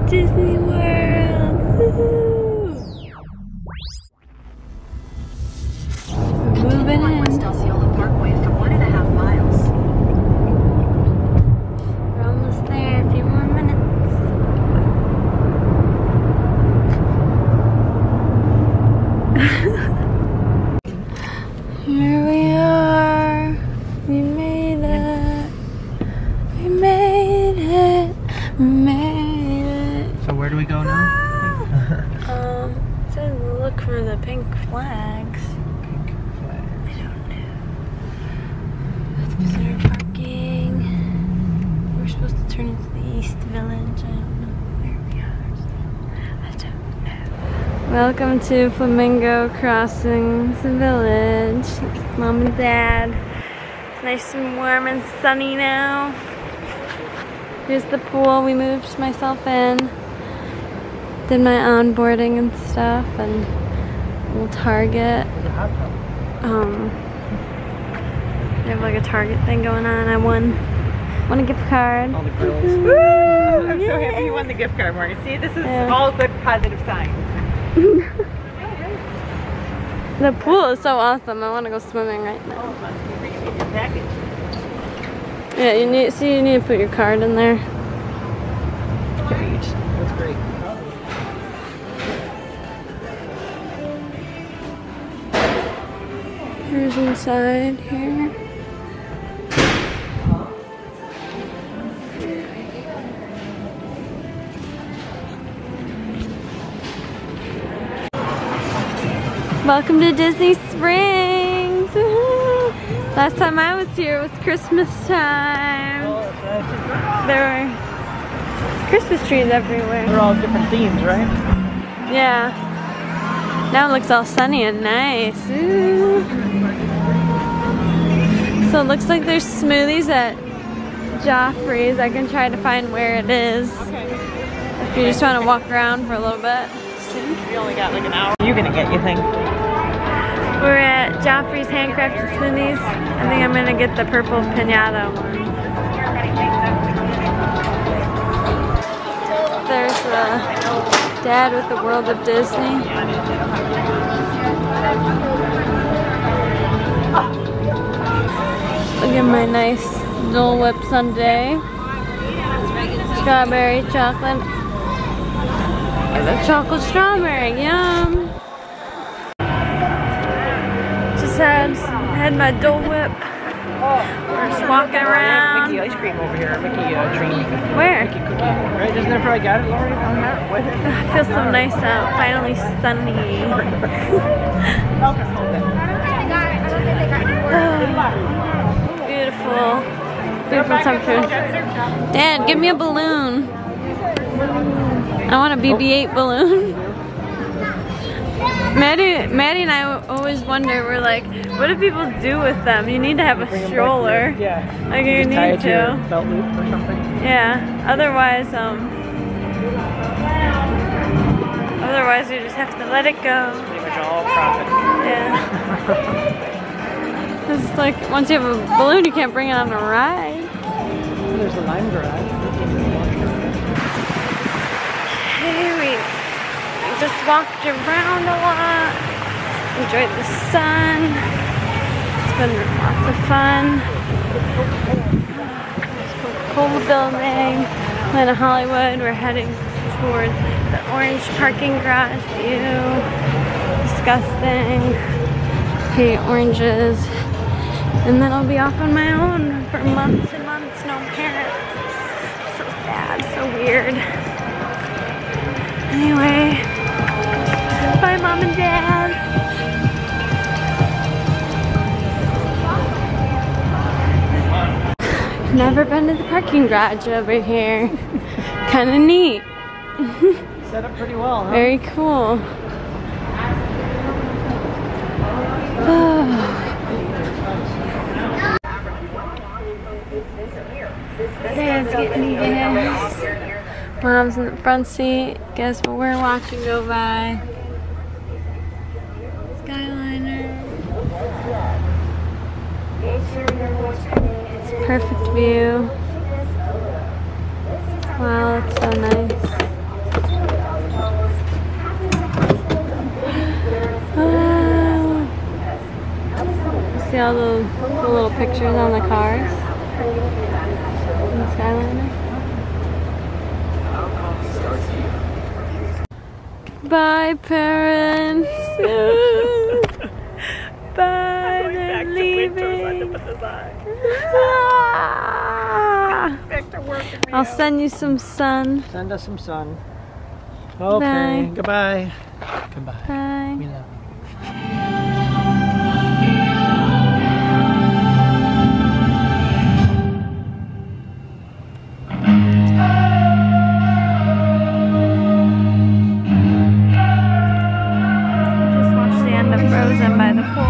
Disney World! Woohoo! We're moving in. West Osceola Parkway for 1.5 miles. We're almost there. A few more minutes. Here we are. We made it. We made it. We made it. So where do we go now? It says look for the pink flags. Pink flag. I don't know. That's visitor parking. We're supposed to turn into the East Village. I don't know where we are. I don't know. Welcome to Flamingo Crossings Village. It's Mom and Dad. It's nice and warm and sunny now. Here's the pool we moved myself in. Did my onboarding and stuff, and a little Target. They have like a Target thing going on. I won a gift card. All the girls. Woo! I'm so happy you won the gift card, Marty. See, this is all good, positive signs. The pool is so awesome. I want to go swimming right now. Oh, must be bringing me your package. Yeah, you need to put your card in there. Great. That's great. Here's inside here. Welcome to Disney Springs! Woohoo! Last time I was here was Christmas time. There were Christmas trees everywhere. They're all different themes, right? Yeah. Now it looks all sunny and nice. Ooh. So it looks like there's smoothies at Joffrey's. I can try to find where it is. If you just want to walk around for a little bit. We only got like an hour. You're gonna get, you think? We're at Joffrey's Handcrafted Smoothies. I think I'm gonna get the purple piñata one. There's Dad with the World of Disney. Look at my nice Dole Whip sundae. Strawberry chocolate. Get a chocolate strawberry, yum! Just had my Dole Whip. We're just walking around. Mickey ice cream over here. Mickey treat. Where? Mickey cookie. Right? Isn't that where I got it, Lori? On that? What? It feels so nice out. Finally sunny. Beautiful. Beautiful temperature. Dad, give me a balloon. I want a BB-8 balloon. Maddie and I always wonder, we're like, what do people do with them? You need to have a stroller. Yeah. Like you Just tie it need to your to. belt loop or something. Yeah. Otherwise you just have to let it go. Pretty much all profit. Yeah. It's like once you have a balloon, you can't bring it on a ride. There's the lime garage. Okay, we just walked around a lot, enjoyed the sun. It's been lots of fun. Cool building. Atlanta Hollywood. We're heading toward the orange parking garage view. Disgusting. Hate oranges. And then I'll be off on my own for months and months. No parents. So sad. So weird. Anyway, bye Mom and Dad. Never been to the parking garage over here. Kind of neat. Set up pretty well, huh? Very cool. Dad's getting gas. Mom's in the front seat. Guess what we're watching go by? Skyliner. It's a perfect view. Wow, it's so nice. all the little pictures on the cars in the Skyliner. Bye, parents. Bye, they're leaving. Back to work in Rio. I'll send you some sun. Send us some sun. Okay. Bye. Goodbye. Goodbye. Bye. We love you. Just watched the end of Frozen by the pool.